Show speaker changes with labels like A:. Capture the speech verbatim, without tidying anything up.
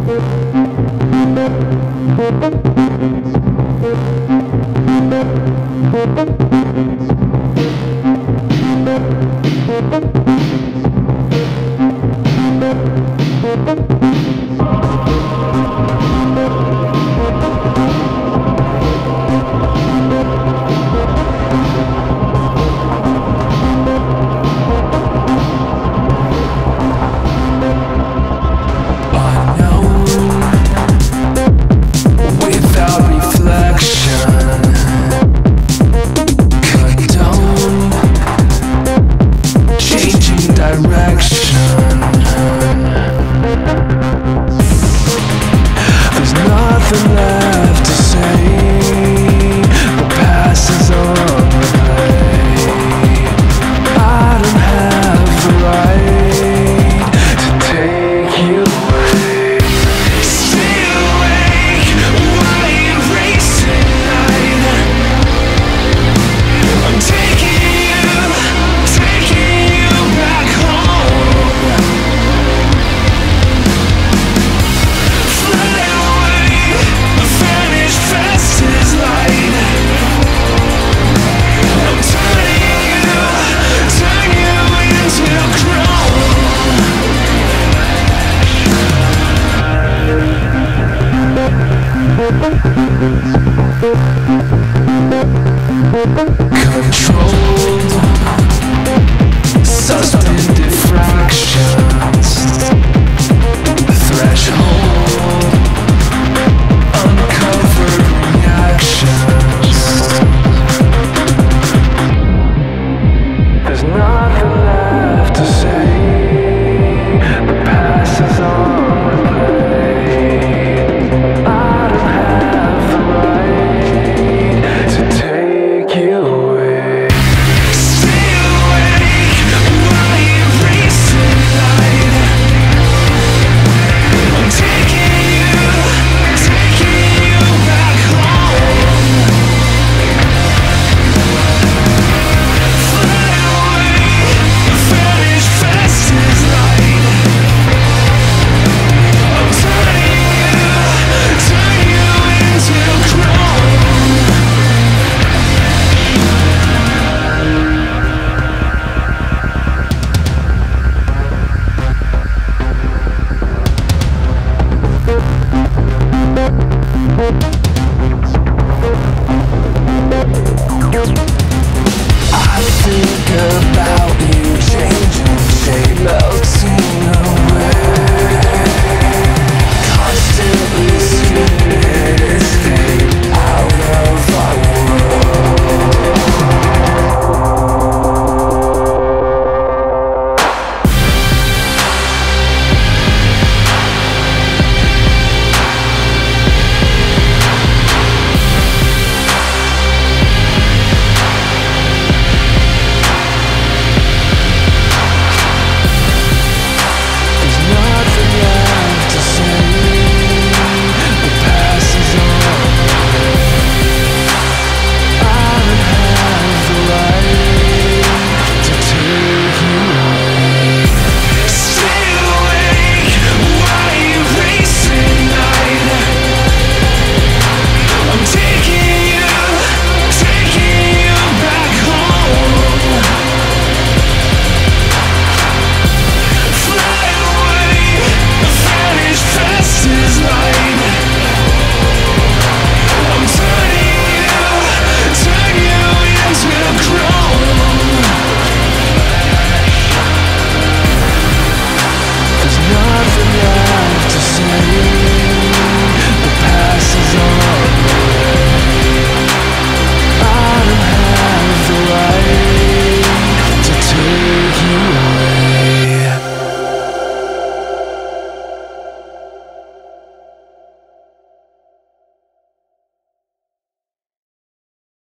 A: Controlled, sustained diffractions, threshold, uncovered reactions. There's nothing left to say. The past is on replay. I don't have the right to take you away. Stay awake while you're racing light. I'm taking you, taking you back home. Fly away, vanish fast as light. I'm turning you, turn you into chrome. I think about